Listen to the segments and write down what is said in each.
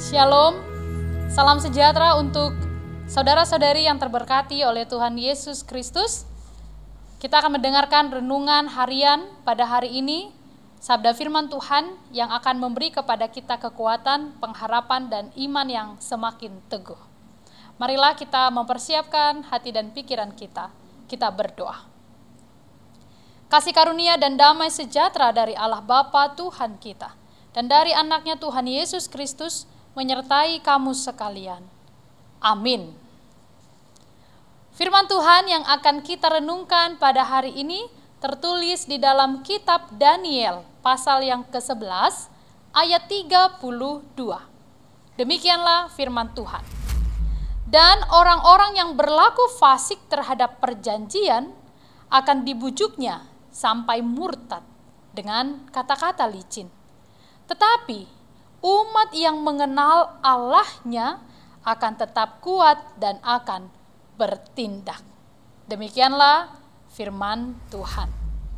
Shalom, salam sejahtera untuk saudara-saudari yang terberkati oleh Tuhan Yesus Kristus. Kita akan mendengarkan renungan harian pada hari ini, sabda firman Tuhan yang akan memberi kepada kita kekuatan, pengharapan, dan iman yang semakin teguh. Marilah kita mempersiapkan hati dan pikiran kita. Kita berdoa. Kasih karunia dan damai sejahtera dari Allah Bapa Tuhan kita dan dari anaknya Tuhan Yesus Kristus menyertai kamu sekalian. Amin. Firman Tuhan yang akan kita renungkan pada hari ini tertulis di dalam kitab Daniel pasal yang ke-11 ayat 32. Demikianlah firman Tuhan. Dan orang-orang yang berlaku fasik terhadap perjanjian akan dibujuknya sampai murtad dengan kata-kata licin. Tetapi umat yang mengenal Allahnya akan tetap kuat dan akan bertindak. Demikianlah firman Tuhan.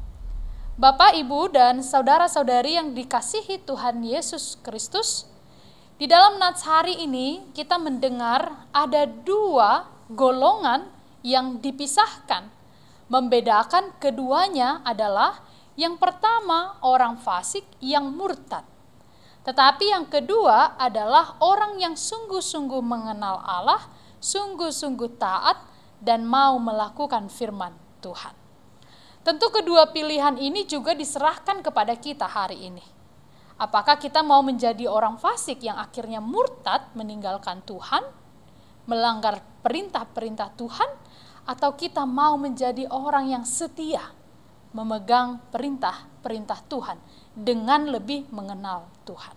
Bapak, Ibu, dan saudara-saudari yang dikasihi Tuhan Yesus Kristus, di dalam nats hari ini kita mendengar ada dua golongan yang dipisahkan. Membedakan keduanya adalah yang pertama orang fasik yang murtad. Tetapi yang kedua adalah orang yang sungguh-sungguh mengenal Allah, sungguh-sungguh taat dan mau melakukan firman Tuhan. Tentu kedua pilihan ini juga diserahkan kepada kita hari ini. Apakah kita mau menjadi orang fasik yang akhirnya murtad meninggalkan Tuhan, melanggar perintah-perintah Tuhan, atau kita mau menjadi orang yang setia memegang perintah-perintah Tuhan dengan lebih mengenal Tuhan.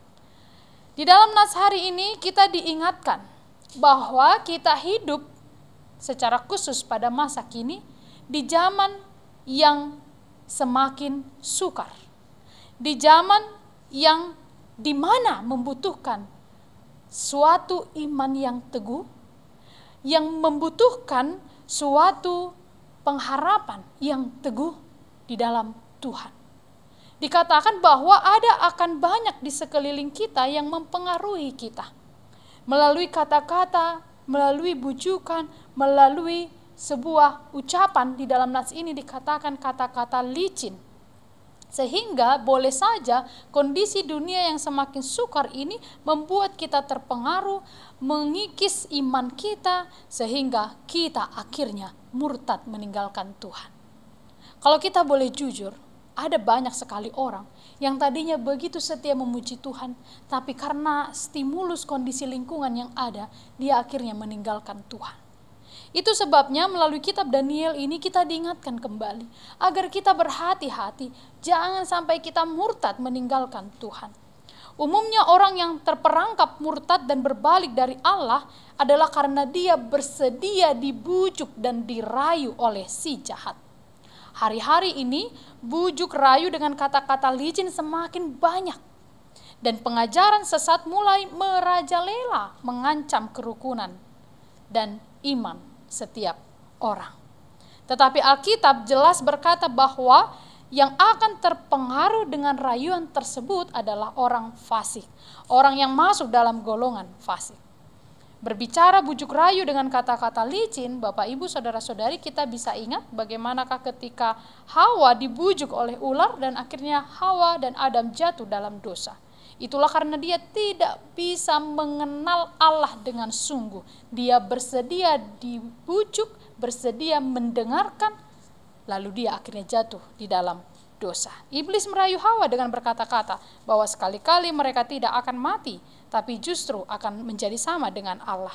Di dalam nats hari ini kita diingatkan bahwa kita hidup secara khusus pada masa kini di zaman yang semakin sukar. Di zaman yang dimana membutuhkan suatu iman yang teguh, yang membutuhkan suatu pengharapan yang teguh di dalam Tuhan. Dikatakan bahwa akan banyak di sekeliling kita yang mempengaruhi kita. Melalui kata-kata, melalui bujukan, melalui sebuah ucapan di dalam nats ini dikatakan kata-kata licin. Sehingga boleh saja kondisi dunia yang semakin sukar ini membuat kita terpengaruh, mengikis iman kita, sehingga kita akhirnya murtad meninggalkan Tuhan. Kalau kita boleh jujur, ada banyak sekali orang yang tadinya begitu setia memuji Tuhan, tapi karena stimulus kondisi lingkungan yang ada, dia akhirnya meninggalkan Tuhan. Itu sebabnya melalui kitab Daniel ini kita diingatkan kembali, agar kita berhati-hati, jangan sampai kita murtad meninggalkan Tuhan. Umumnya orang yang terperangkap murtad dan berbalik dari Allah adalah karena dia bersedia dibujuk dan dirayu oleh si jahat. Hari-hari ini bujuk rayu dengan kata-kata licin semakin banyak. Dan pengajaran sesat mulai merajalela mengancam kerukunan dan iman setiap orang. Tetapi Alkitab jelas berkata bahwa yang akan terpengaruh dengan rayuan tersebut adalah orang fasik. Orang yang masuk dalam golongan fasik. Berbicara bujuk rayu dengan kata-kata licin, Bapak, Ibu, Saudara-saudari, kita bisa ingat bagaimanakah ketika Hawa dibujuk oleh ular dan akhirnya Hawa dan Adam jatuh dalam dosa. Itulah karena dia tidak bisa mengenal Allah dengan sungguh. Dia bersedia dibujuk, bersedia mendengarkan, lalu dia akhirnya jatuh di dalam dosa. Iblis merayu Hawa dengan berkata-kata bahwa sekali-kali mereka tidak akan mati, tapi justru akan menjadi sama dengan Allah.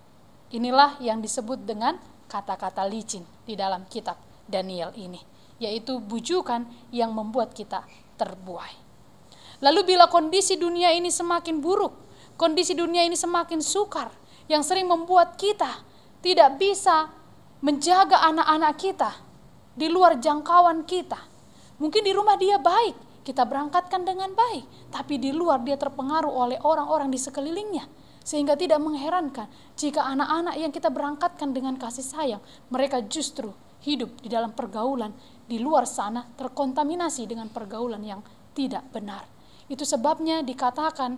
Inilah yang disebut dengan kata-kata licin di dalam kitab Daniel ini, yaitu bujukan yang membuat kita terbuai. Lalu bila kondisi dunia ini semakin buruk, kondisi dunia ini semakin sukar, yang sering membuat kita tidak bisa menjaga anak-anak kita di luar jangkauan kita. Mungkin di rumah dia baik, kita berangkatkan dengan baik, tapi di luar dia terpengaruh oleh orang-orang di sekelilingnya. Sehingga tidak mengherankan jika anak-anak yang kita berangkatkan dengan kasih sayang, mereka justru hidup di dalam pergaulan di luar sana terkontaminasi dengan pergaulan yang tidak benar. Itu sebabnya dikatakan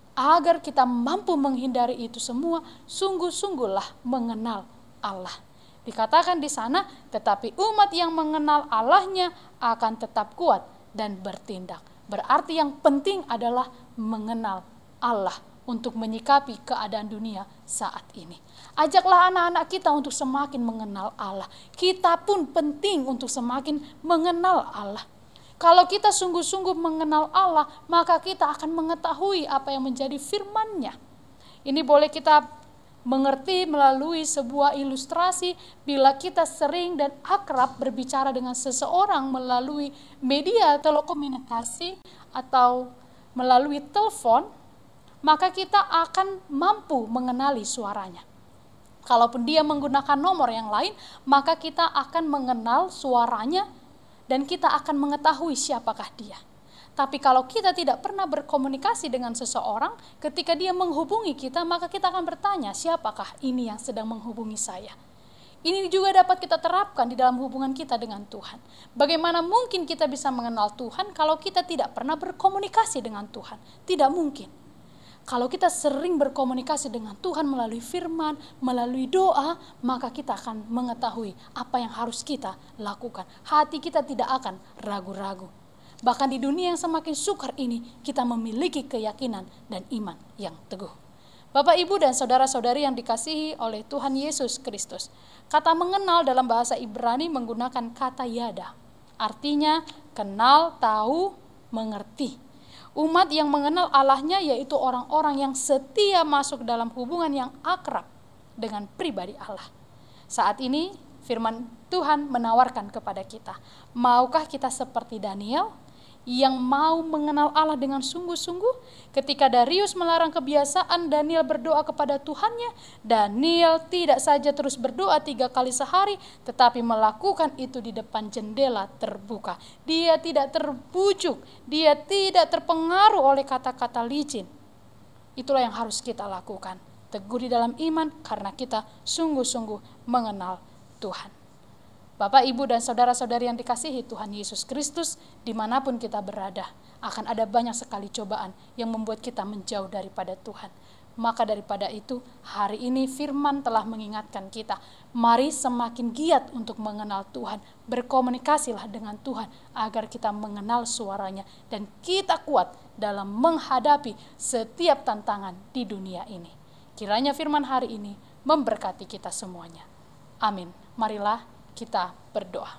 Agar kita mampu menghindari itu semua, sungguh-sungguhlah mengenal Allah. Dikatakan di sana, tetapi umat yang mengenal Allahnya akan tetap kuat dan bertindak. Berarti yang penting adalah mengenal Allah untuk menyikapi keadaan dunia saat ini. Ajaklah anak-anak kita untuk semakin mengenal Allah. Kita pun penting untuk semakin mengenal Allah. Kalau kita sungguh-sungguh mengenal Allah, maka kita akan mengetahui apa yang menjadi firman-Nya. Ini boleh kita mengerti melalui sebuah ilustrasi bila kita sering dan akrab berbicara dengan seseorang melalui media telekomunikasi atau melalui telepon, maka kita akan mampu mengenali suaranya. Kalaupun dia menggunakan nomor yang lain, maka kita akan mengenal suaranya dan kita akan mengetahui siapakah dia. Tapi kalau kita tidak pernah berkomunikasi dengan seseorang, ketika dia menghubungi kita, maka kita akan bertanya, siapakah ini yang sedang menghubungi saya? Ini juga dapat kita terapkan di dalam hubungan kita dengan Tuhan. Bagaimana mungkin kita bisa mengenal Tuhan kalau kita tidak pernah berkomunikasi dengan Tuhan? Tidak mungkin. Kalau kita sering berkomunikasi dengan Tuhan melalui firman, melalui doa, maka kita akan mengetahui apa yang harus kita lakukan. Hati kita tidak akan ragu-ragu. Bahkan di dunia yang semakin sukar ini, kita memiliki keyakinan dan iman yang teguh. Bapak, Ibu, dan saudara-saudari yang dikasihi oleh Tuhan Yesus Kristus. Kata mengenal dalam bahasa Ibrani menggunakan kata yada. Artinya kenal, tahu, mengerti. Umat yang mengenal Allahnya yaitu orang-orang yang setia masuk dalam hubungan yang akrab dengan pribadi Allah. Saat ini firman Tuhan menawarkan kepada kita, maukah kita seperti Daniel yang mau mengenal Allah dengan sungguh-sungguh? Ketika Darius melarang kebiasaan Daniel berdoa kepada Tuhannya, Daniel tidak saja terus berdoa 3 kali sehari, tetapi melakukan itu di depan jendela terbuka. Dia tidak terbujuk, dia tidak terpengaruh oleh kata-kata licin. Itulah yang harus kita lakukan. Teguh di dalam iman karena kita sungguh-sungguh mengenal Tuhan. Bapak, Ibu, dan saudara-saudari yang dikasihi Tuhan Yesus Kristus, dimanapun kita berada, akan ada banyak sekali cobaan yang membuat kita menjauh daripada Tuhan. Maka daripada itu, hari ini firman telah mengingatkan kita, mari semakin giat untuk mengenal Tuhan, berkomunikasilah dengan Tuhan, agar kita mengenal suaranya, dan kita kuat dalam menghadapi setiap tantangan di dunia ini. Kiranya firman hari ini memberkati kita semuanya. Amin. Marilah kita berdoa.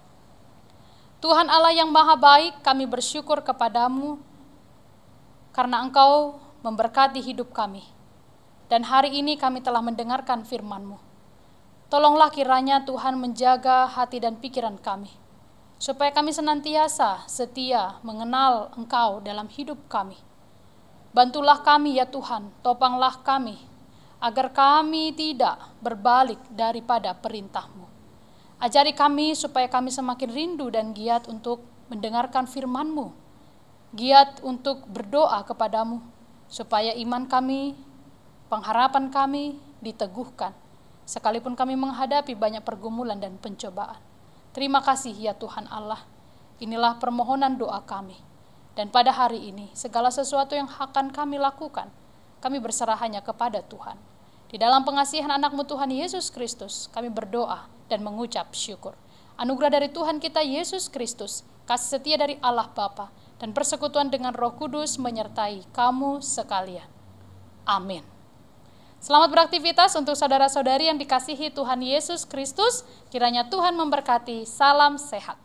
Tuhan Allah yang maha baik, kami bersyukur kepadamu karena Engkau memberkati hidup kami. Dan hari ini kami telah mendengarkan firman-Mu. Tolonglah kiranya Tuhan menjaga hati dan pikiran kami, supaya kami senantiasa setia mengenal Engkau dalam hidup kami. Bantulah kami ya Tuhan, topanglah kami, agar kami tidak berbalik daripada perintah-Mu. Ajari kami supaya kami semakin rindu dan giat untuk mendengarkan firman-Mu, giat untuk berdoa kepadamu, supaya iman kami, pengharapan kami diteguhkan, sekalipun kami menghadapi banyak pergumulan dan pencobaan. Terima kasih ya Tuhan Allah, inilah permohonan doa kami. Dan pada hari ini, segala sesuatu yang akan kami lakukan, kami berserah hanya kepada Tuhan. Di dalam pengasihan anak-Mu Tuhan Yesus Kristus, kami berdoa dan mengucap syukur. Anugerah dari Tuhan kita Yesus Kristus, kasih setia dari Allah Bapa, dan persekutuan dengan Roh Kudus menyertai kamu sekalian. Amin. Selamat beraktivitas untuk saudara-saudari yang dikasihi Tuhan Yesus Kristus. Kiranya Tuhan memberkati. Salam sehat.